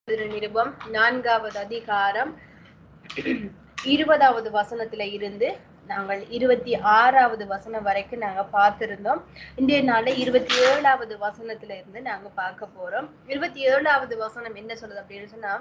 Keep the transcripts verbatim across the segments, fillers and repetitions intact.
நிருபம் நான்காவது அதிகாரம் இருபதாவது வசனத்துல இருந்து நாங்கள் இருபத்தி ஆறாவது வசனம் வரைக்கும் நாங்க பார்த்திருந்தோம். இன்றைய நாள்ல இருபத்தி ஏழாவது வசனத்துல இருந்து நாங்க பார்க்க போறோம். இருபத்தி ஏழாவது வசனம் என்ன சொல்லுது அப்படின்னு சொன்னா,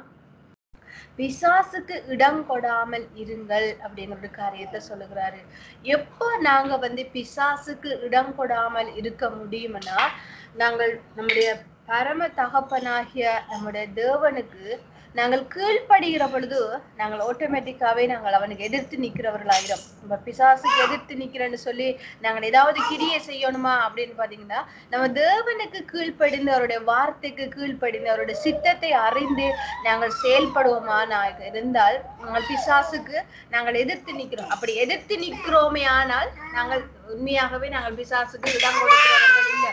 பிசாசுக்கு இடம் கொடாமல் இருங்கள் அப்படின்னு ஒரு காரியத்தை சொல்லுகிறாரு. எப்ப நாங்க வந்து பிசாசுக்கு இடம் கொடாமல் இருக்க முடியும்னா, நாங்கள் நம்முடைய பரம தகப்பனாகிய நம்முடைய தேவனுக்கு நாங்கள் கீழ்ப்படுகிற பொழுது நாங்கள் ஆட்டோமேட்டிக்காவே நாங்கள் அவனுக்கு எதிர்த்து நிக்கிறவர்களாயிரும். நம்ம பிசாசுக்கு எதிர்த்து நிக்கிறேன்னு சொல்லி நாங்கள் ஏதாவது கிரியை செய்யணுமா அப்படின்னு பாத்தீங்கன்னா, நம்ம தேவனுக்கு கீழ்ப்படிந்து அவருடைய வார்த்தைக்கு கீழ்ப்படிந்து அவருடைய சித்தத்தை அறிந்து நாங்கள் செயல்படுவோமா நான் இருந்தால் நாங்கள் பிசாசுக்கு நாங்கள் எதிர்த்து நிக்கிறோம். அப்படி எதிர்த்து நிக்கிறோமே ஆனால் நாங்கள் உண்மையாகவே நாங்கள் பிசாசுக்கு இடம் கொடுக்கிறவர்கள் இல்லை.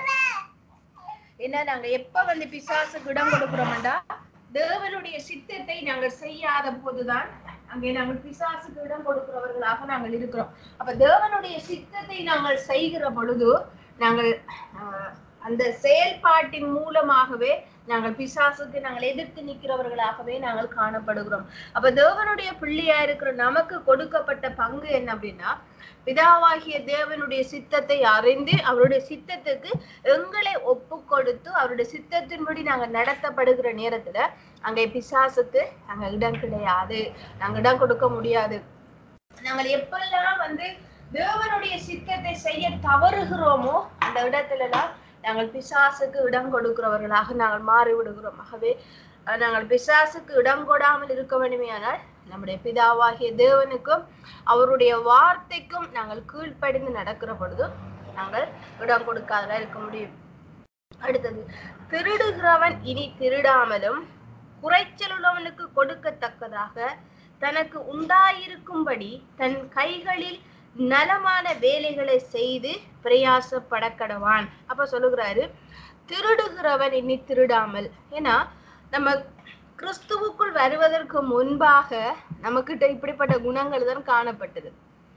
ஏன்னா நாங்க எப்ப வந்து பிசாசுக்கு இடம் கொடுக்கிறோம்டா, தேவனுடைய சித்தத்தை நாங்கள் செய்யாத போதுதான் அங்கே நாங்கள் பிசாசுக்கு இடம் கொடுக்கிறவர்களாக நாங்கள் இருக்கிறோம். அப்ப தேவனுடைய சித்தத்தை நாங்கள் செய்கிற பொழுது நாங்கள் ஆஹ் அந்த செயல்பாட்டின் மூலமாகவே நாங்கள் பிசாசுக்கு நாங்கள் எதிர்த்து நிற்கிறவர்களாகவே நாங்கள் காணப்படுகிறோம். அப்ப தேவனுடைய பிள்ளையா இருக்கிற நமக்கு கொடுக்கப்பட்ட பங்கு என்ன அப்படின்னா, பிதாவாகிய தேவனுடைய சித்தத்தை அறிந்து அவருடைய சித்தத்துக்கு எங்களை ஒப்பு கொடுத்து அவருடைய சித்தத்தின்படி நாங்க நடத்தப்படுகிற நேரத்துல அங்கே பிசாசுக்கு அங்க இடம் கிடையாது, நாங்க இடம் கொடுக்க முடியாது. நாங்கள் எப்பெல்லாம் வந்து தேவனுடைய சித்தத்தை செய்ய தவறுகிறோமோ அந்த இடத்துல எல்லாம் நாங்கள் பிசாசுக்கு இடம் கொடுக்கிறவர்களாக நாங்கள் மாறி விடுகிறோம். ஆகவே நாங்கள் பிசாசுக்கு இடம் கொடாமல் இருக்க வேண்டுமேயானால் நம்முடைய பிதாவாகிய தேவனுக்கும் அவருடைய வார்த்தைக்கும் நாங்கள் கீழ்ப்படிந்து நடக்கிற பொழுது நாங்கள் இடம் கொடுக்காதல இருக்க முடியும். அடுத்தது, திருடுகிறவன் இனி திருடாமலும் குறைச்சல் உள்ளவனுக்கு கொடுக்கத்தக்கதாக தனக்கு உண்டாயிருக்கும்படி தன் கைகளில் நலமான வேலைகளை செய்து பிரயாசப்பட கடவான். அப்ப சொல்லுகிறாரு, திருடுகிறவன் இனி திருடாமல். ஏன்னா நம்ம கிறிஸ்துவுக்குள் வருவதற்கு முன்பாக நமக்கிட்ட இப்படிப்பட்ட குணங்கள் தான் காணப்பட்டது.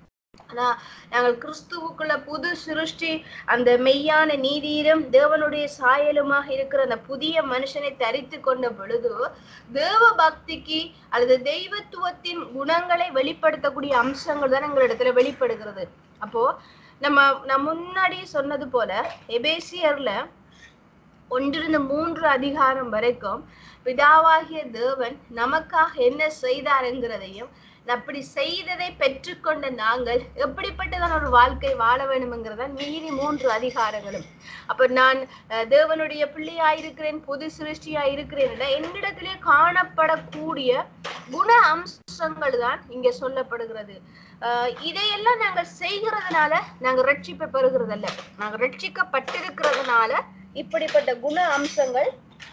ஆனா நாங்கள் கிறிஸ்துவுக்குள்ள புது சிருஷ்டி அந்த மெய்யான நீதியிலும் தேவனுடைய சாயலுமாக இருக்கிற அந்த புதிய மனுஷனை தரித்து கொண்ட பொழுது தேவ பக்திக்கு அல்லது தெய்வத்துவத்தின் குணங்களை வெளிப்படுத்தக்கூடிய அம்சங்கள் தான் எங்களிடத்துல வெளிப்படுகிறது. அப்போ நம்ம நான் முன்னாடி சொன்னது போல எபேசியர்ல ஒன்றிலிருந்து மூன்று அதிகாரம் வரைக்கும் பிதாவாகிய தேவன் நமக்காக என்ன செய்தாருங்கிறதையும் அப்படி செய்ததை பெற்றுக்கொண்ட நாங்கள் எப்படிப்பட்டதான ஒரு வாழ்க்கை வாழ வேணும்ங்கிறத மீறி மூன்று அதிகாரங்களும். அப்ப நான் தேவனுடைய பிள்ளையாயிருக்கிறேன், புது சிருஷ்டியா இருக்கிறேன், என்னிடத்திலே காணப்படக்கூடிய குண அம்சங்கள் தான் இங்க சொல்லப்படுகிறது. ஆஹ் இதையெல்லாம் நாங்கள் செய்கிறதுனால நாங்க ரட்சிப்பை பெறுகிறதல்ல, நாங்க ரட்சிக்கப்பட்டிருக்கிறதுனால இப்படிப்பட்ட குண அம்சங்கள்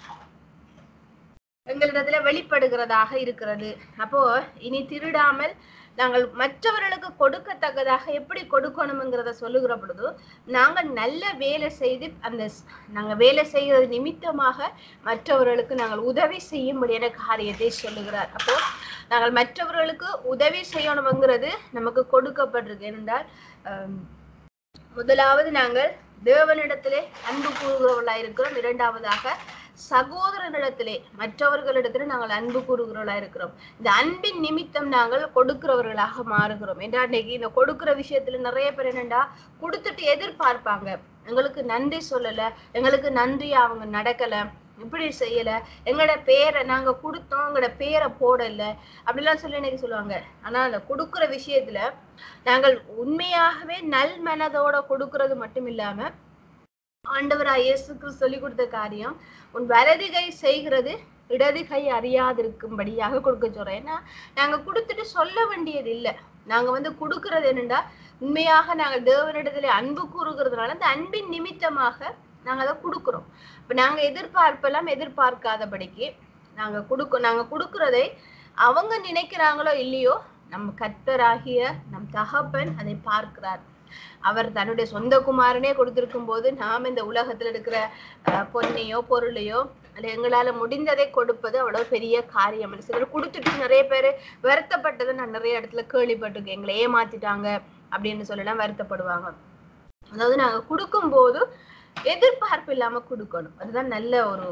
எங்களிடத்துல வெளிப்படுகிறதாக இருக்கிறது. அப்போ இனி திருடாமல் நாங்கள் மற்றவர்களுக்கு கொடுக்கத்தக்கதாக எப்படி கொடுக்கணும்ங்கிறத சொல்லுகிற பொழுது நாங்கள் நல்ல வேலை செய்து அந்த நாங்க வேலை செய்கிறது நிமித்தமாக மற்றவர்களுக்கு நாங்கள் உதவி செய்யும்படியான காரியத்தை சொல்லுகிறார். அப்போ நாங்கள் மற்றவர்களுக்கு உதவி செய்யணும்ங்கிறது நமக்கு கொடுக்கப்பட்டிருக்கு. என்றால் அஹ் முதலாவது நாங்கள் தேவனிடத்திலே அன்பு கூறுகிறவர்களா இருக்கிறோம். இரண்டாவதாக சகோதரனிடத்திலே மற்றவர்களிடத்திலே நாங்கள் அன்பு கூறுகிறவர்களா இருக்கிறோம். இந்த அன்பின் நிமித்தம் நாங்கள் கொடுக்கிறவர்களாக மாறுகிறோம். என்றா இன்னைக்கு இந்த கொடுக்கிற விஷயத்துல நிறைய பேர் என்னண்டா கொடுத்துட்டு எதிர்பார்ப்பாங்க, எங்களுக்கு நன்றி சொல்லல, எங்களுக்கு நன்றி அவங்க நடக்கல, இப்படி செய்யல, எங்களோட பேரை நாங்க கொடுத்தோம் எங்களோட பேரை போடல அப்படிலாம் சொல்லி இன்னைக்கு சொல்லுவாங்க. ஆனா அந்த கொடுக்குற விஷயத்துல நாங்கள் உண்மையாகவே நல் மனதோட கொடுக்கறது மட்டும் இல்லாம ஆண்டவராய் இயேசுக்கு சொல்லி கொடுத்த காரியம், உன் வலது கை செய்கிறது இடது கை அறியாதிருக்கும்படியாக கொடுக்க சொல்றேன். ஏன்னா நாங்க கொடுத்துட்டு சொல்ல வேண்டியது இல்லை. நாங்க வந்து கொடுக்கறது என்னண்டா உண்மையாக நாங்க தேவனிடத்துல அன்பு கூறுகிறதுனால அந்த அன்பின் நிமித்தமாக நாங்க அதை கொடுக்குறோம். இப்ப நாங்க எதிர்பார்ப்பெல்லாம் எதிர்பார்க்காதபடிக்கு நாங்க கொடுக்க நாங்க கொடுக்கறதை அவங்க நினைக்கிறாங்களோ இல்லையோ நம்ம கர்த்தராகிய நம் தகப்பன் அதை பார்க்கிறார். அவர் தன்னுடைய சொந்த குமாரனே கொடுத்திருக்கும் போது நாம் இந்த உலகத்துல இருக்கிற அஹ் பொன்னையோ பொருளையோ அல்ல எங்களால முடிந்ததை கொடுப்பது அவ்வளவு பெரிய காரியம். சிலர் கொடுத்துட்டு நிறைய பேரு வருத்தப்பட்டதை நான் நிறைய இடத்துல கேள்விப்பட்டிருக்கேன். எங்களை ஏமாத்திட்டாங்க அப்படின்னு சொல்லலாம் வருத்தப்படுவாங்க. அதாவது நாங்க கொடுக்கும் போது எதிர்பார்ப்பு இல்லாம கொடுக்கணும். அதுதான் நல்ல ஒரு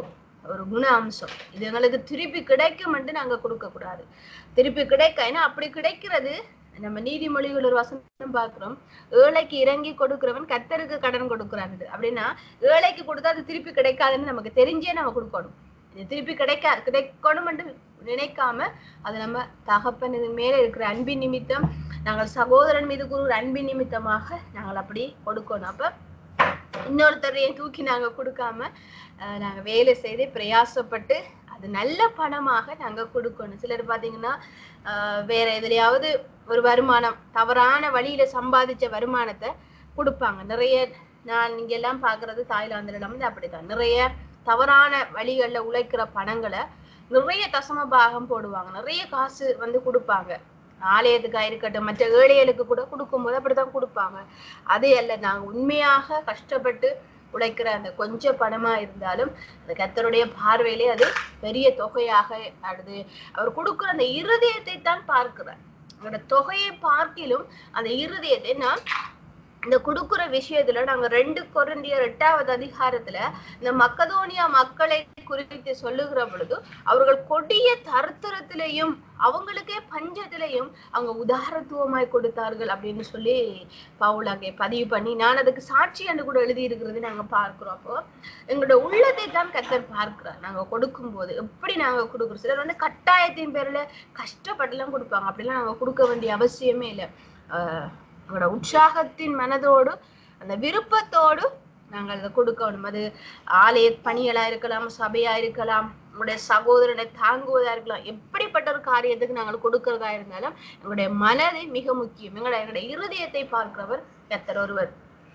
ஒரு குண அம்சம். இது எங்களுக்கு திருப்பி கிடைக்கும் என்று நாங்க கொடுக்க கூடாது. திருப்பி கிடைக்க, ஏன்னா அப்படி கிடைக்கிறது நம்ம நீதிமொழிகள் ஒரு வசனம் பார்க்கிறோம், ஏழைக்கு இறங்கி கொடுக்கிறவன் கர்த்தருக்கு கடன் கொடுக்கிறான். அப்படின்னா ஏழைக்கு கொடுத்தா அது திருப்பி கிடைக்காதுன்னு நமக்கு தெரிஞ்சே நம்ம கொடுக்கணும். இது திருப்பி கிடைக்கா கிடைக்கணும் என்று நினைக்காம அது நம்ம தகப்பன் மேல இருக்கிற அன்பின் நிமித்தம், நாங்கள் சகோதரன் மீது கூறுகிற அன்பின் நிமித்தமாக நாங்கள் அப்படி கொடுக்கணும். அப்ப இன்னொருத்தரையும் தூக்கி நாங்க கொடுக்காம அஹ் நாங்க வேலை செய்து பிரயாசப்பட்டு அது நல்ல பணமாக நாங்க கொடுக்கணும். சிலர் பாத்தீங்கன்னா ஆஹ் வேற எதுலயாவது ஒரு வருமானம், தவறான வழியில சம்பாதிச்ச வருமானத்தை கொடுப்பாங்க. நிறைய நான் இங்க எல்லாம் பாக்குறது தாய்லாந்துல வந்து அப்படித்தான், நிறைய தவறான வழிகள்ல உழைக்கிற பணங்களை நிறைய தசம பாகம் போடுவாங்க, நிறைய காசு வந்து கொடுப்பாங்க. ஆலயத்துக்கா இருக்கட்டும், மற்ற ஏழைகளுக்கு கூட கொடுக்கும்போது அப்படித்தான் கொடுப்பாங்க. அதே அல்ல, நாங்க உண்மையாக கஷ்டப்பட்டு உழைக்கிற அந்த கொஞ்சம் பணமா இருந்தாலும் அந்த கர்த்தருடைய பார்வையிலே அது பெரிய தொகையாக ஆடுது. அவர் கொடுக்குற அந்த இருதயத்தை தான் பார்க்கிறார். அவரோட தொகையை பார்க்கிலும் அந்த இருதயத்தை, நான் இந்த கொடுக்குற விஷயத்துல நாங்க ரெண்டு கொரிந்தியர் எட்டாவது அதிகாரத்துல இந்த மக்கதோனியா மக்களை குறித்து சொல்லுகிற பொழுது, அவர்கள் கொடிய தரித்திரத்திலையும் அவங்களுக்கே பஞ்சத்திலையும் அவங்க உதாரத்துவமாய் கொடுத்தார்கள் அப்படின்னு சொல்லி பவுல் அங்கே பதிவு பண்ணி, நான் அதுக்கு சாட்சி என்று கூட எழுதி இருக்கிறது நாங்க பார்க்கிறோம். அப்போ எங்களோட உள்ளத்தை தான் கர்த்தர் பார்க்கிறார். நாங்க கொடுக்கும் போது எப்படி நாங்க கொடுக்குறோம். சிலர் வந்து கட்டாயத்தின் பேர்ல கஷ்டப்பட்டுலாம் கொடுப்பாங்க, அப்படிலாம் நாங்க கொடுக்க வேண்டிய அவசியமே இல்லை. ஆஹ் அவரோட உற்சாகத்தின் மனதோடு அந்த விருப்பத்தோடு நாங்கள் அதை கொடுக்கணும். அது ஆலய பணிகளா இருக்கலாம், சபையா இருக்கலாம், உங்களுடைய சகோதரனை தாங்குவதா இருக்கலாம், எப்படிப்பட்ட ஒரு காரியத்துக்கு நாங்கள் கொடுக்கறதா இருந்தாலும் எங்களுடைய மனதை மிக முக்கியம். எங்களுடைய எங்களுடைய இருதயத்தை பார்க்கிறவர் கர்த்தர் ஒருவர்.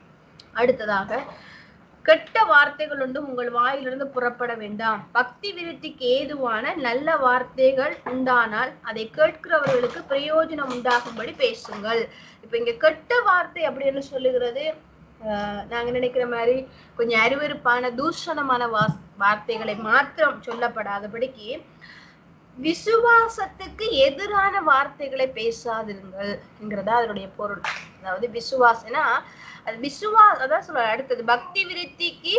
அடுத்ததாக, கெட்ட வார்த்தைகள் ஒன்றும் உங்கள் வாயிலிருந்து புறப்பட வேண்டாம். பக்தி விருத்திக்கு ஏதுவான நல்ல வார்த்தைகள் உண்டானால் அதை கேட்கிறவர்களுக்கு பிரயோஜனம் உண்டாகும்படி பேசுங்கள். இப்ப இங்க கெட்ட வார்த்தை அப்படின்னு சொல்லுகிறது, ஆஹ் நாங்க நினைக்கிற மாதிரி கொஞ்சம் அருவருப்பான தூஷணமான வா வார்த்தைகளை மாத்திரம் சொல்லப்படாதபடிக்கு விசுவாசத்துக்கு எதிரான வார்த்தைகளை பேசாதிருங்கள் என்கிறதா அதனுடைய பொருள். அதாவது விசுவாசனா அது விசுவா அதான் சொல்ற. அடுத்தது, பக்தி விருத்திக்கு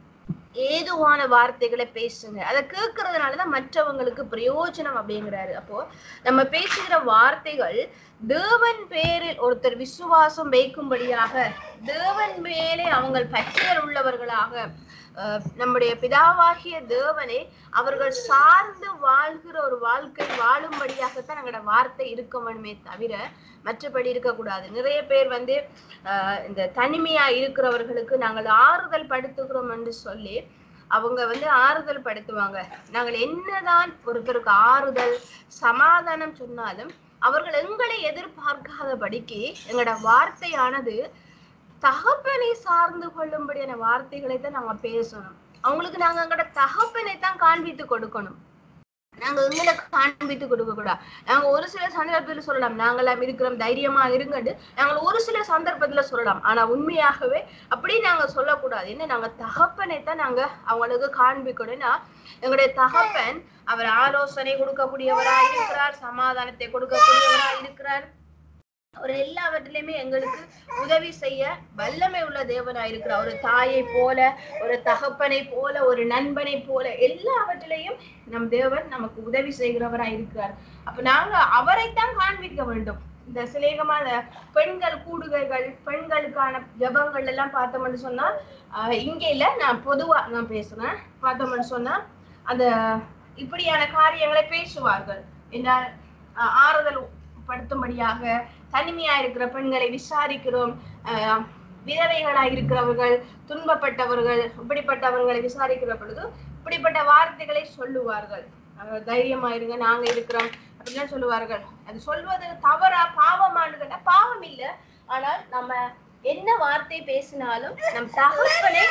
ஏதுவான வார்த்தைகளை பேசுங்க, அதை கேட்கறதுனாலதான் மற்றவங்களுக்கு பிரயோஜனம் அப்படிங்கிறாரு. அப்போ நம்ம பேசுகிற வார்த்தைகள் தேவன் பேரில் ஒருத்தர் விசுவாசம் வைக்கும்படியாக, தேவன் மேலே அவங்க பற்றுதல் உள்ளவர்களாக, அஹ் நம்முடைய பிதாவாகிய தேவனை அவர்கள் சார்ந்து வாழ்கிற ஒரு வாழ்க்கை வாழும்படியாகத்தான் எங்களோட வார்த்தை இருக்க வேணுமே தவிர மற்றபடி இருக்கக்கூடாது. நிறைய பேர் வந்து ஆஹ் இந்த தனிமையா இருக்கிறவர்களுக்கு நாங்கள் ஆறுதல் படுத்துகிறோம் என்று சொல்லி அவங்க வந்து ஆறுதல் படுத்துவாங்க. நாங்கள் என்னதான் ஒருத்தருக்கு ஆறுதல் சமாதானம் சொன்னாலும் அவர்கள் எங்களை எதிர்பார்க்காதபடிக்கு எங்களோட வார்த்தையானது தகப்பனை சார்ந்து கொள்ளும்படியான வார்த்தைகளை தான் நாங்க பேசணும். அவங்களுக்கு நாங்க எங்களோட தகப்பனை தான் காண்பித்து கொடுக்கணும், நாங்க எங்களை காண்பித்து கொடுக்க கூடாது. நாங்க ஒரு சில சந்தர்ப்பத்துல சொல்லலாம், நாங்களாம் இருக்கிறோம் தைரியமா இருங்கன்னு நாங்கள் ஒரு சில சந்தர்ப்பத்துல சொல்லலாம். ஆனா உண்மையாகவே அப்படி நாங்க சொல்லக்கூடாது. என்ன, நாங்க தகப்பனை தான் நாங்க அவங்களுக்கு காண்பிக்கணும்னா, எங்களுடைய தகப்பன் அவர் ஆலோசனை கொடுக்கக்கூடியவரா இருக்கிறார், சமாதானத்தை கொடுக்கக்கூடியவரா இருக்கிறார், அவர் எல்லாவற்றிலுமே எங்களுக்கு உதவி செய்ய வல்லமை உள்ள தேவனா இருக்கிறார். ஒரு தாயை போல, ஒரு தகப்பனை போல, ஒரு நண்பனை போல எல்லாவற்றிலையும் நம் தேவன் நமக்கு உதவி செய்கிறவரா இருக்கிறார். அப்ப நாங்க அவரைத்தான் காண்பிக்க வேண்டும். இந்த சிலேகமான பெண்கள் கூடுகைகள், பெண்களுக்கான ஜபங்கள் எல்லாம் பார்த்தோம்னு சொன்னா, ஆஹ் இங்க இல்ல, நான் பொதுவா நான் பேசுறேன். பார்த்தோம்னு சொன்னா அந்த இப்படியான காரியங்களை பேசுவார்கள் என்றால், ஆறுதல் படுத்தும்படியாக தனிமையா இருக்கிற பெண்களை விசாரிக்கிறோம், ஆஹ் விதவைகளா இருக்கிறவர்கள், துன்பப்பட்டவர்கள், இப்படிப்பட்டவர்களை விசாரிக்கிற பொழுது இப்படிப்பட்ட வார்த்தைகளை சொல்லுவார்கள். தைரியமா இருங்க, நாங்க இருக்கிறோம் அப்படின்லாம் சொல்லுவார்கள். அது சொல்வது தவறா பாவமானு கேட்டா பாவம் இல்லை. ஆனால் நம்ம என்ன வார்த்தை பேசினாலும் நம் தகப்பனை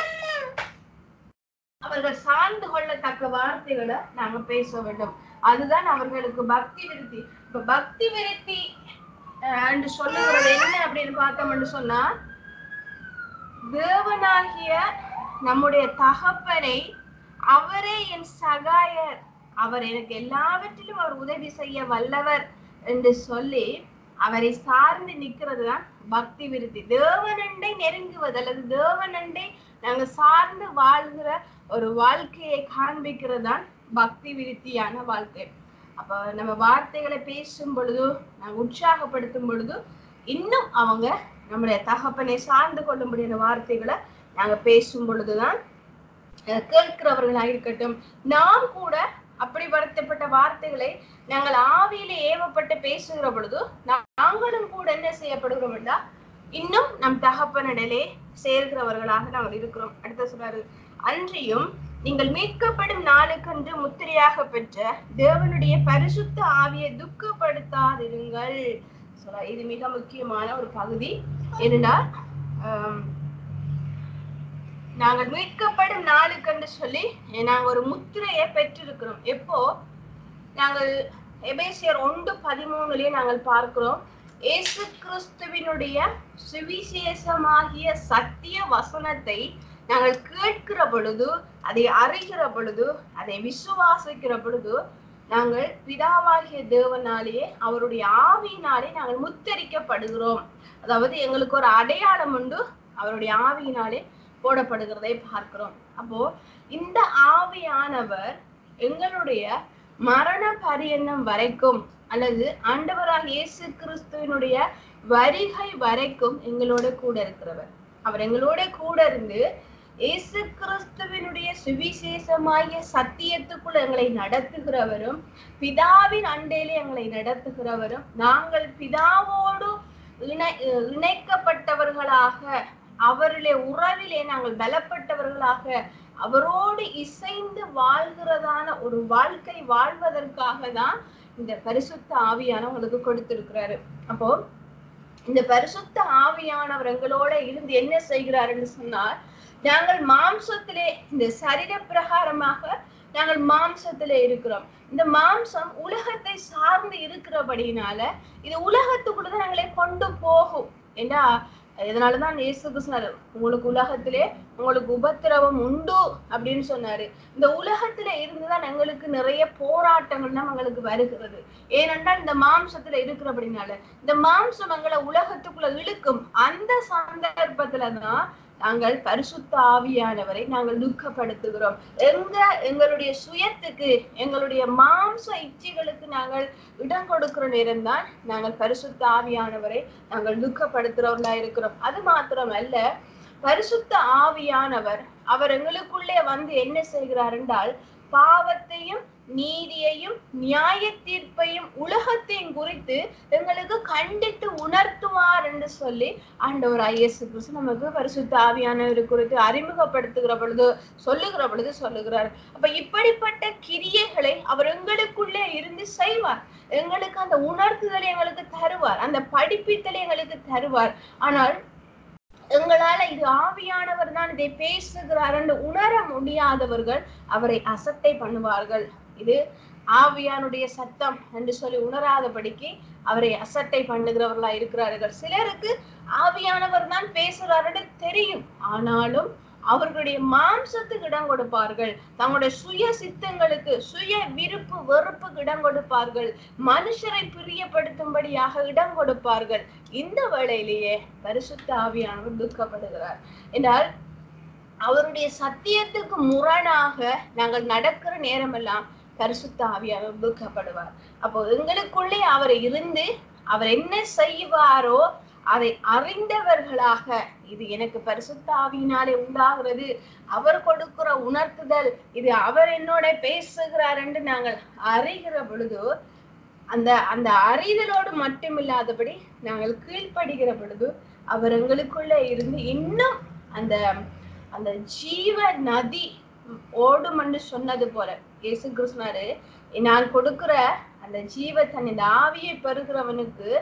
அவர்கள் சார்ந்து கொள்ளத்தக்க வார்த்தைகளை நாங்க பேச வேண்டும். அதுதான் அவர்களுக்கு பக்தி விருத்தி. இப்ப பக்தி விருத்தி என்று சொல்லுகிறது என்ன அப்படின்னு பார்த்தோம்னு சொன்னா, தேவனாகிய நம்முடைய தகப்பனை அவரே என் சகாயர், அவர் எனக்கு எல்லாவற்றிலும் அவர் உதவி செய்ய வல்லவர் என்று சொல்லி அவரை சார்ந்து நிக்கிறது தான் பக்தி விருத்தி. தேவனண்டை நெருங்குவது அல்லது தேவனண்டை நாங்க சார்ந்து வாழ்கிற ஒரு வாழ்க்கையை காண்பிக்கிறதுதான் பக்தி விருத்தியான வாழ்க்கை. அப்ப நம்ம வார்த்தைகளை பேசும் பொழுது, நாங்க உற்சாகப்படுத்தும் பொழுது, இன்னும் அவங்க நம்முடைய தகப்பனை சார்ந்து கொள்ள முடியாத வார்த்தைகளை நாங்க பேசும் பொழுதுதான் கேட்கிறவர்களாக இருக்கட்டும், நாம் கூட அப்படி வருத்தப்பட்ட வார்த்தைகளை நாங்கள் ஆவியிலே ஏவப்பட்டு பேசுகிற பொழுது நாங்களும் கூட என்ன செய்யப்படுகிறோம் என்றா இன்னும் நம் தகப்பனிடலே சேர்கிறவர்களாக நாங்கள் இருக்கிறோம். அடுத்த சொல்றாரு, அன்றியும் நீங்கள் மீட்கப்படும் நாளுக்கென்று முத்திரையாக பெற்ற தேவனுடைய பரிசுத்த ஆவியை துக்கப்படுத்தாதிருங்கள். சொல்ல இது மிக முக்கியமான ஒரு பகுதி. ஏனென்றால் ஆஹ் நாங்கள் மீட்கப்படும் நாளுக்கென்று சொல்லி நாங்க ஒரு முத்திரையை பெற்றிருக்கிறோம். எப்போ? நாங்கள் எபேசியர் ஒன்று பதிமூணுலயே நாங்கள் பார்க்கிறோம், இயேசு கிறிஸ்துவினுடைய சுவிசேஷமாகிய சத்திய வசனத்தை நாங்கள் கேட்கிற பொழுது, அதை அறிகிற பொழுது, அதை விசுவாசிக்கிற பொழுது நாங்கள் பிதாவாகிய தேவனாலேயே அவருடைய ஆவியினாலே நாங்கள் முத்தரிக்கப்படுகிறோம். அதாவது எங்களுக்கு ஒரு அடையாளம் உண்டு, அவருடைய ஆவியினாலே போடப்படுகிறதை பார்க்கிறோம். அப்போ இந்த ஆவியானவர் எங்களுடைய மரண பரியந்தம் வரைக்கும் அல்லது ஆண்டவராக இயேசு கிறிஸ்துவினுடைய வருகை வரைக்கும் எங்களோட கூட இருக்கிறவர். அவர் எங்களோட கூட இருந்து இயேசு கிறிஸ்துவினுடைய சுவிசேஷமாகிய சத்தியத்துக்குள்ள எங்களை நடத்துகிறவரும், பிதாவின் அண்டையிலே எங்களை நடத்துகிறவரும், நாங்கள் பிதாவோடு இணை இணைக்கப்பட்டவர்களாக அவரிலே உறவிலே நாங்கள் பலப்பட்டவர்களாக அவரோடு இசைந்து வாழ்கிறதான ஒரு வாழ்க்கை வாழ்வதற்காக தான் இந்த பரிசுத்த ஆவியானவங்களுக்கு கொடுத்திருக்கிறாரு. அப்போ இந்த பரிசுத்த ஆவியானவர் எங்களோட இருந்து என்ன செய்கிறாருன்னு சொன்னால், நாங்கள் மாம்சத்திலே இந்த சரீர பிரகாரமாக நாங்கள் மாம்சத்திலே இருக்கிறோம். இந்த மாம்சம் உலகத்தை சார்ந்து இருக்கிறபடினால இது உலகத்துக்குள்ளதான் எங்களை கொண்டு போகும். ஏண்டா இதனாலதான் இயேசு கிறிஸ்து உங்களுக்கு உலகத்திலே உங்களுக்கு உபத்திரவம் உண்டு அப்படின்னு சொன்னாரு. இந்த உலகத்தில இருந்துதான் எங்களுக்கு நிறைய போராட்டங்கள்லாம் எங்களுக்கு வருகிறது. ஏனென்றால் இந்த மாம்சத்துல இருக்கிறபடினால இந்த மாம்சம் எங்களை உலகத்துக்குள்ள இழுக்கும். அந்த சந்தர்ப்பத்துலதான் நாங்கள் பரிசுத்த ஆவியானவரை நாங்கள் துக்கப்படுத்துகிறோம். எங்க எங்களுடைய சுயத்துக்கு எங்களுடைய மாம்ச இச்சைகளுக்கு நாங்கள் இடம் கொடுக்கிற நேரம் தான் நாங்கள் பரிசுத்த ஆவியானவரை நாங்கள் துக்கப்படுத்துறவர்களா இருக்கிறோம். அது மாத்திரம் அல்ல, பரிசுத்த ஆவியானவர் அவர் எங்களுக்குள்ளே வந்து என்ன செய்கிறார் என்றால், பாவத்தையும் நீதியையும் நியாய தீர்ப்பையும் உலகத்தையும் குறித்து எங்களுக்கு கண்டித்து உணர்த்துவார் என்று சொல்லி ஆண்டவராகிய இயேசு கிறிஸ்து நமக்கு பரிசுத்த ஆவியானவர் குறித்து அறிமுகப்படுத்துகிற பொழுது சொல்லுகிற பொழுது சொல்லுகிறார். அப்ப இப்படிப்பட்ட கிரியைகளை அவர் எங்களுக்குள்ளே இருந்து செய்வார். எங்களுக்கு அந்த உணர்த்துதலை எங்களுக்கு தருவார், அந்த படிப்பித்தலை எங்களுக்கு தருவார். ஆனால் எங்களால இது ஆவியானவர் தான் இதை பேசுகிறார் என்று உணர முடியாதவர்கள் அவரை அசட்டை பண்ணுவார்கள். இது ஆவியானுடைய சத்தம் என்று சொல்லி உணராதபடிக்கு அவரை அசட்டை பண்ணுகிறவர்களா இருக்கிறார்கள். சிலருக்கு ஆவியானவர் தான் பேசுகிறாரு தெரியும், ஆனாலும் அவர்களுடைய மாம்சத்துக்கு இடம் கொடுப்பார்கள், தங்களுடைய சுய சித்தங்களுக்கு சுய விருப்பு வெறுப்புக்கு இடம் கொடுப்பார்கள், மனுஷரை பிரியப்படுத்தும்படியாக இடம் கொடுப்பார்கள். இந்த வேளையிலேயே பரிசுத்த ஆவியானவர் துக்கப்படுகிறார் என்றால், அவருடைய சத்தியத்துக்கு முரணாக நாங்கள் நடக்கிற நேரமெல்லாம் பரிசுத்த ஆவியானவர் துக்கப்படுவார். அப்போ எங்களுக்குள்ளே அவர் இருந்து அவர் என்ன செய்வாரோ அதை அறிந்தவர்களாக, இது எனக்கு பரிசுத்த ஆவியினாலே உண்டாகிறது, அவர் கொடுக்கிற உணர்த்துதல், இது அவர் என்னோட பேசுகிறார் என்று நாங்கள் அறிகிற பொழுது, அந்த அந்த அறிதலோடு மட்டுமில்லாதபடி நாங்கள் கீழ்ப்படுகிற பொழுது அவர் எங்களுக்குள்ள இருந்து இன்னும் அந்த அந்த ஜீவ நதி ஓடும் என்று சொன்னது போல இயேசு கிறிஸ்துவாரு, நான் கொடுக்கிற அந்த ஜீவ தன் இந்த ஆவியை பெறுகிறவனுக்கு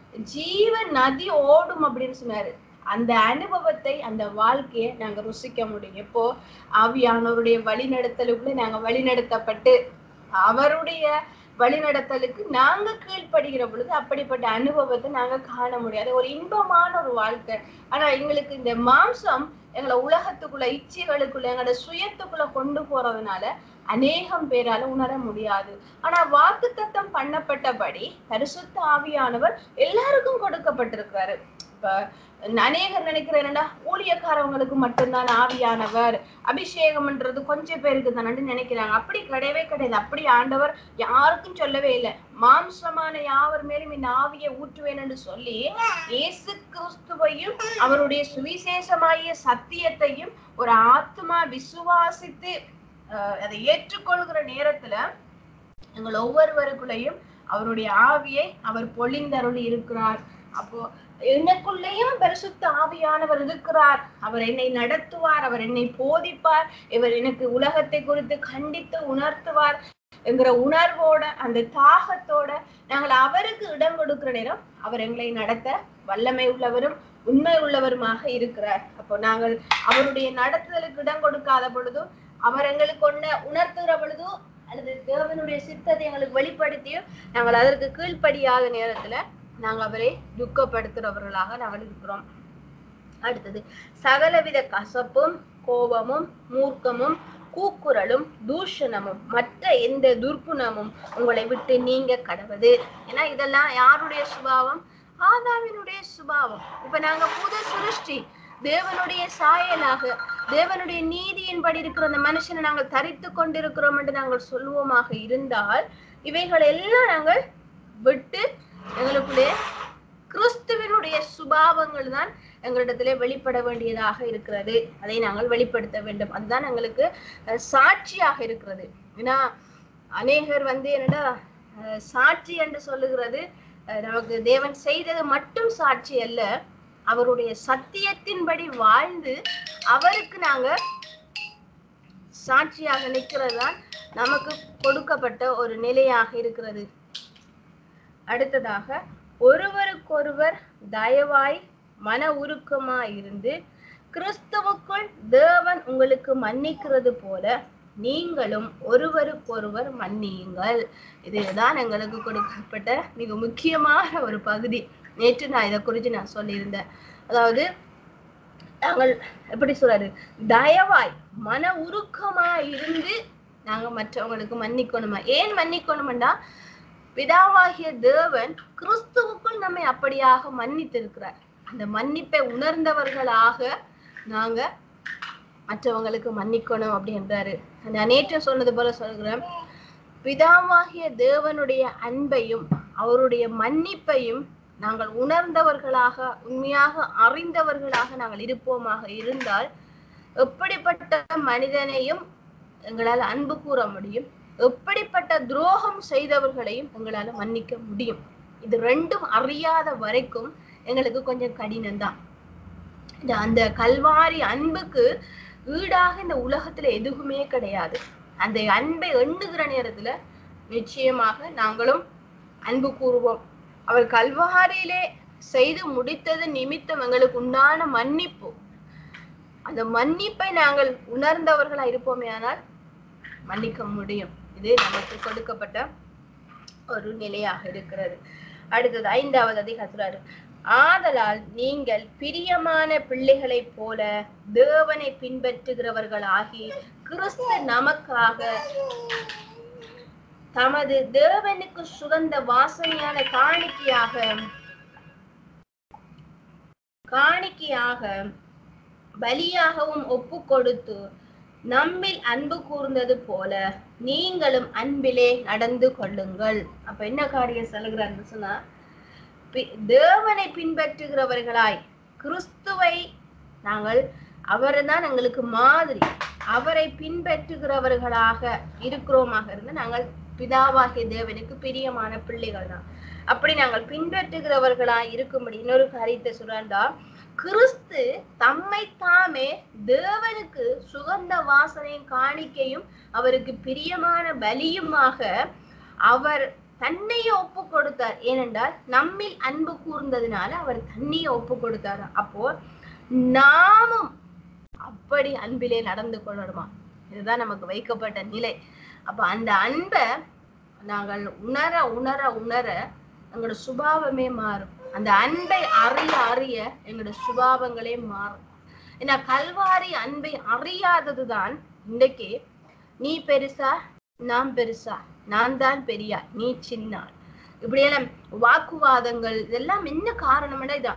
ஜீவ நதி ஓடும் அப்படின்னு சொன்னாரு. அந்த அனுபவத்தை அந்த வாழ்க்கையை நாங்க ருசிக்க முடியும். எப்போ ஆவியானவருடைய வழிநடத்தலுக்குள்ள நாங்க வழிநடத்தப்பட்டு அவருடைய வழிநடத்தலுக்கு நாங்க கீழ்ப்படுகிற பொழுது அப்படிப்பட்ட அனுபவத்தை நாங்க காண முடியாது. ஒரு இன்பமான ஒரு வாழ்க்கை. ஆனா எங்களுக்கு இந்த மாம்சம் எங்களை உலகத்துக்குள்ள இச்சைகளுக்குள்ள எங்களோட சுயத்துக்குள்ள கொண்டு போறதுனால அநேகம் பேரால உணர முடியாது. ஆனா வாக்குத்தத்தம் பண்ணப்பட்டபடி பரிசுத்த ஆவியானவர் எல்லாருக்கும் கொடுக்கப்பட்டிருக்கிறாரு. இப்ப அநேகர் நினைக்கிறேன்டா ஊழியக்காரவங்களுக்கு மட்டும்தான் ஆவியானவர், அபிஷேகம்ன்றது கொஞ்சம் பேருக்கு தானு நினைக்கிறாங்க. அப்படி கிடையவே கிடையாது. அப்படி ஆண்டவர் யாருக்கும் சொல்லவே இல்லை. மாம்சமான யாவர் மேலும் இந்த ஆவியை ஊற்றுவேன் என்று சொல்லி இயேசு கிறிஸ்துவையும் அவருடைய சுவிசேஷமாகிய சத்தியத்தையும் ஒரு ஆத்மா விசுவாசித்து அஹ் அதை ஏற்றுக்கொள்கிற நேரத்துல எங்கள் ஒவ்வொருவருக்குள்ளேயும் அவருடைய ஆவியை அவர் பொழிந்தருளி இருக்கிறார். அப்போ எனக்குள்ளேயும் பரிசுத்த ஆவியானவர் இருக்கிறார். அவர் என்னை நடத்துவார், அவர் என்னை போதிப்பார், இவர் எனக்கு உலகத்தை குறித்து கண்டித்து உணர்த்துவார் என்கிற உணர்வோட அந்த தாகத்தோட நாங்கள் அவருக்கு இடம் கொடுக்கிற நேரம் அவர் எங்களை நடத்த வல்லமை உள்ளவரும் உண்மை உள்ளவருமாக இருக்கிறார். அப்போ நாங்கள் அவருடைய நடத்துதலுக்கு இடம் கொடுக்காத பொழுதும் அவர் எங்களுக்கு ஒன்ன உணர்த்துகிற பொழுதும் அல்லது தேவனுடைய சித்தத்தை எங்களுக்கு வெளிப்படுத்தியும் நாங்கள் அதற்கு கீழ்ப்படியாத நேரத்துல நாங்கள் அவரை துக்கப்படுத்துறவர்களாக நாங்கள் இருக்கிறோம். அடுத்தது சகலவித கசப்பும் கோபமும் மூர்க்கமும் கூக்குரலும் தூஷணமும் மற்ற எந்த துர்க்குணமும் உங்களை விட்டு நீங்க கடவுது. ஏன்னா இதெல்லாம் யாருடைய சுபாவம்? ஆதாமினுடைய சுபாவம். இப்ப நாங்க புது சிருஷ்டி, தேவனுடைய சாயலாக தேவனுடைய நீதியின்படி இருக்கிற அந்த மனுஷனை நாங்கள் தரித்து கொண்டிருக்கிறோம் என்று நாங்கள் சொல்லுவோமாக இருந்தால் இவைகள் எல்லாம் நாங்கள் விட்டு எங்களுக்குள்ளே கிறிஸ்துவனுடைய சுபாவங்கள் தான் எங்களிடத்திலே வெளிப்பட வேண்டியதாக இருக்கிறது. அதை நாங்கள் வெளிப்படுத்த வேண்டும். அதுதான் எங்களுக்கு சாட்சியாக இருக்கிறது. ஏன்னா அநேகர் வந்து என்னடா சாட்சி என்று சொல்லுகிறது நமக்கு தேவன் செய்தது மட்டும் சாட்சி அல்ல, அவருடைய சத்தியத்தின்படி வாழ்ந்து அவருக்கு நாங்க சாட்சியாக நிற்கிறது தான் நமக்கு கொடுக்கப்பட்ட ஒரு நிலையாக இருக்கிறது. அடுத்ததாக ஒருவருக்கொருவர் தயவாய் மன உருக்கமாய் இருந்து கிறிஸ்துவுக்குள் தேவன் உங்களுக்கு மன்னிக்கிறது போல நீங்களும் ஒருவருக்கொருவர் மன்னியுங்கள். இதுதான் எங்களுக்கு கொடுக்கப்பட்ட மிக முக்கியமான ஒரு பகுதி. நேற்று நான் இதை குறித்து நான் சொல்லியிருந்தேன். அதாவது நாங்கள் எப்படி சொல்றாரு, தயவாய் மன உருக்கமாய் இருந்து நாங்க மற்றவங்களுக்கு மன்னிக்கணுமா. ஏன் மன்னிக்கணும்னா பிதாவாகிய தேவன் கிறிஸ்துவுக்குள் நம்மை அப்படியாக மன்னித்திருக்கிறார். அந்த மன்னிப்பை உணர்ந்தவர்களாக நாங்க மற்றவங்களுக்கு மன்னிக்கணும் அப்படின்றாரு. நான் நேற்று சொன்னது போல சொல்கிறேன், பிதாவாகிய தேவனுடைய அன்பையும் அவருடைய மன்னிப்பையும் நாங்கள் உணர்ந்தவர்களாக உண்மையாக அறிந்தவர்களாக நாங்கள் இருப்போமாக இருந்தால் எப்படிப்பட்ட மனிதனையும் எங்களால் அன்பு கூற முடியும், எப்படிப்பட்ட துரோகம் செய்தவர்களையும் எங்களால மன்னிக்க முடியும். இது ரெண்டும் அறியாத வரைக்கும் எங்களுக்கு கொஞ்சம் கடினம்தான். அந்த கல்வாரி அன்புக்கு ஈடாக இந்த உலகத்துல எதுவுமே கிடையாது. அந்த அன்பை எண்ணுகிற நேரத்துல நிச்சயமாக நாங்களும் அன்பு கூறுவோம். அவர் கல்வாரியிலே செய்து முடித்தது நிமித்தம் எங்களுக்கு உண்டான மன்னிப்பு, அந்த மன்னிப்பை நாங்கள் உணர்ந்தவர்களா இருப்போமே ஆனால் மன்னிக்க முடியும். இது நமக்கு கொடுக்கப்பட்ட ஒரு நிலையாக இருக்கிறது. அடுத்தது ஐந்தாவது அதிகாரம், ஆதலால் நீங்கள் பிரியமான பிள்ளைகளை போல தேவனை பின்பற்றுகிறவர்கள் ஆகி கிறிஸ்து நமக்காக தமது தேவனுக்கு சுகந்த வாசனையான காணிக்கையாக காணிக்கையாக பலியாகவும் ஒப்பு கொடுத்து நம்மில் அன்பு கூர்ந்தது போல நீங்களும் அன்பிலே நடந்து கொள்ளுங்கள். அப்ப என்ன காரியம் சொல்லுகிறான்னு சொன்னா, தேவனை பின்பற்றுகிறவர்களாய் கிறிஸ்துவை நாங்கள் அவர்தான் எங்களுக்கு மாதிரி, அவரை பின்பற்றுகிறவர்களாக இருக்கிறோமாக இருந்து நாங்கள் பிதாவாகிய தேவனுக்கு பிரியமான பிள்ளைகள் தான். அப்படி நாங்கள் பின்பற்றுகிறவர்களாய் இருக்கும்படி இன்னொரு காரியத்தை சொல்றா, கிறிஸ்து தம்மை தாமே தேவனுக்கு சுகந்த வாசனையும் காணிக்கையும் அவருக்கு பிரியமான பலியுமாக அவர் தன்னையே ஒப்பு கொடுத்தார். ஏனென்றால் நம்மில் அன்பு கூர்ந்ததுனால அவர் தன்னையே ஒப்பு கொடுத்தார். அப்போ நாமும் அப்படி அன்பிலே நடந்து கொள்ளணுமா, இதுதான் நமக்கு வைக்கப்பட்ட நிலை. அப்ப அந்த அன்பை நாங்கள் உணர உணர உணர எங்களோட சுபாவமே மாறும். அந்த அன்பை அறிய அறிய எங்களோட சுபாவங்களே மாறும். ஏன்னா கல்வாரி அன்பை அறியாததுதான் இன்னைக்கு நீ பெருசா நான் பெருசா, நான் தான் பெரியா நீ சின்னாள், இப்படியெல்லாம் வாக்குவாதங்கள், இதெல்லாம் என்ன காரணம்னா இதான்.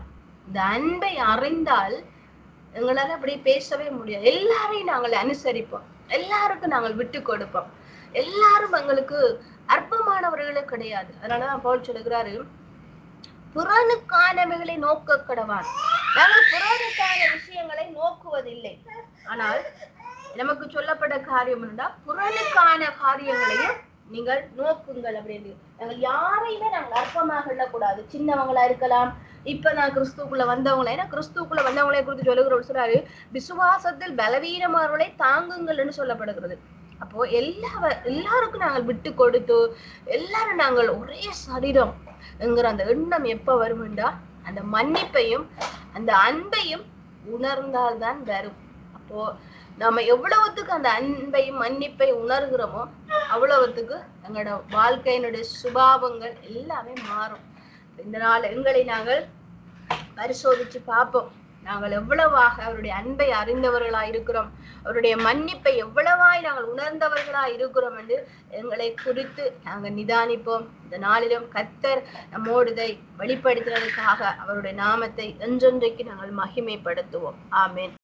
இந்த அன்பை அறிந்தால் எங்களால அப்படி பேசவே முடியாது. எல்லாரையும் நாங்கள் அனுசரிப்போம், எல்லாருக்கும் நாங்கள் விட்டு கொடுப்போம். எல்லாரும் எங்களுக்கு அற்பமானவர்களே கிடையாது. அதனாலதான் பவுல் சொல்லுகிறாரு, புறனுக்கானவைகளை நோக்க கடவான். நாங்கள் புறனுக்கான விஷயங்களை நோக்குவதில்லை. ஆனால் நமக்கு சொல்லப்பட்ட காரியம் என்னடா, புறனுக்கான காரியங்களையும் நீங்கள் நோக்குங்கள் அப்படின்னு. நாங்கள் யாரையுமே நாங்கள் அற்பமாக எண்ணக்கூடாது. சின்னவங்களா இருக்கலாம், இப்ப நான் கிறிஸ்துக்குள்ள வந்தவங்கள, ஏன்னா கிறிஸ்துக்குள்ள வந்தவங்களை குறித்து சொல்லுகிற சொல்றாரு, விசுவாசத்தில் பலவீனமானவர்களை தாங்குங்கள்னு சொல்லப்படுகிறது. அப்போ எல்லா எல்லாருக்கும் நாங்கள் விட்டு கொடுத்து எல்லாரும் நாங்கள் ஒரே சரீரம் என்கிற அந்த எண்ணம் எப்ப வரும்டா, அந்த மன்னிப்பையும் அந்த அன்பையும் உணர்ந்தால்தான் வரும். அப்போ நம்ம எவ்வளவுத்துக்கு அந்த அன்பையும் மன்னிப்பை உணர்கிறோமோ அவ்வளவுத்துக்கு எங்களோட வாழ்க்கையினுடைய சுபாவங்கள் எல்லாமே மாறும். இந்த நாள் எங்களை நாங்கள் பரிசோதிச்சு பார்ப்போம். நாங்கள் எவ்வளவாக அவருடைய அன்பை அறிந்தவர்களா இருக்கிறோம், அவருடைய மன்னிப்பை எவ்வளவாய் நாங்கள் உணர்ந்தவர்களா இருக்கிறோம் என்று எங்களை குறித்து நாங்கள் நிதானிப்போம். இந்த நாளிலும் கர்த்தர் நம்மோடுதை வெளிப்படுத்துவதற்காக அவருடைய நாமத்தை என்றென்றைக்கு நாங்கள் மகிமைப்படுத்துவோம். ஆமென்.